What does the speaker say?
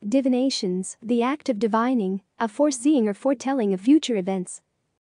Divinations, the act of divining, of foreseeing or foretelling of future events.